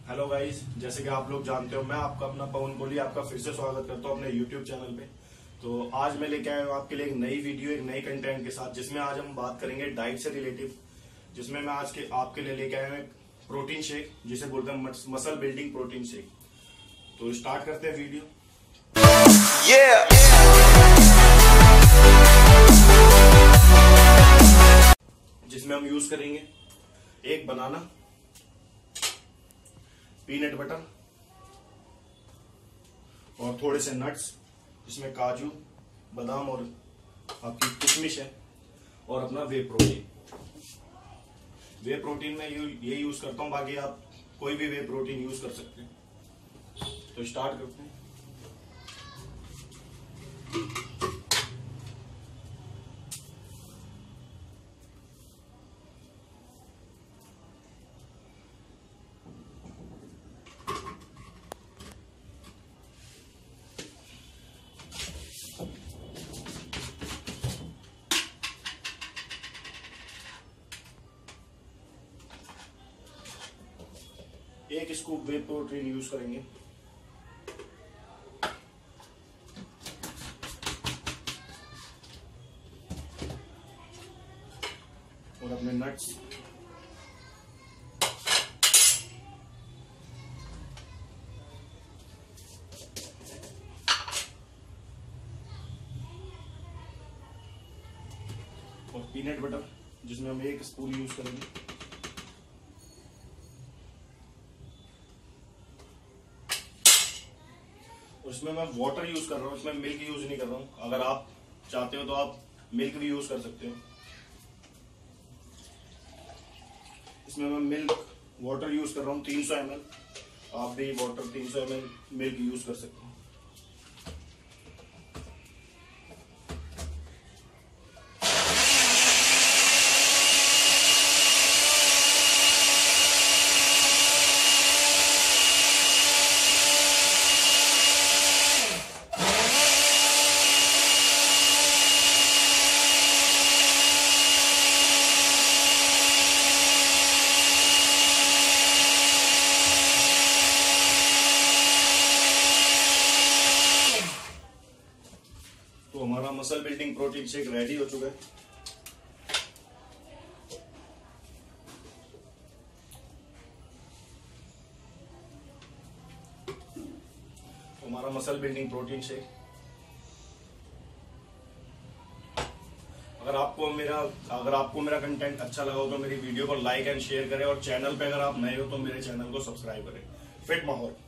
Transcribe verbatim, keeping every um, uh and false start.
Hello guys, जैसे कि आप लोग जानते हो, मैं आपका अपना पवन कोहली आपका फिर से स्वागत करता हूं अपने यूट्यूब चैनल पे। तो आज मैं लेके आया हूं आपके लिए एक नई वीडियो, एक नई कंटेंट के साथ, जिसमें आज हम बात करेंगे डाइट से रिलेटिव। जिसमें मैं आज के आपके लिए लेके आया हूं एक प्रोटीन शेक, जिसे बोलते हैं मसल बिल्डिंग प्रोटीन शेक। तो स्टार्ट करते हैं वीडियो। yeah! जिसमें हम यूज करेंगे एक बनाना, पीनट बटर और थोड़े से नट्स, जिसमें काजू, बादाम और आपकी किशमिश है, और अपना वे प्रोटीन। वे प्रोटीन में यू, ये यूज करता हूं, बाकी आप कोई भी वे प्रोटीन यूज कर सकते हैं। तो स्टार्ट करते हैं। एक स्कूप वे प्रोटीन यूज करेंगे। और अपने नट्स, और पीनट बटर, जिसमें हम एक स्पून यूज करेंगे। उसमें मैं वाटर यूज कर रहा हूँ, इसमें मिल्क यूज नहीं कर रहा हूँ। अगर आप चाहते हो तो आप मिल्क भी यूज कर सकते हो। इसमें मैं मिल्क वाटर यूज कर रहा हूँ तीन सौ एम एल। आप भी वाटर तीन सौ एम एल मिल्क यूज कर सकते हो। तो हमारा muscle building protein shake ready हो चुका है। तो हमारा मसल बिल्डिंग प्रोटीन शेक, अगर आपको मेरा अगर आपको मेरा कंटेंट अच्छा लगा हो तो मेरी वीडियो को लाइक एंड शेयर करें, और चैनल पे अगर आप नए हो तो मेरे चैनल को सब्सक्राइब करें। फिट माहौल।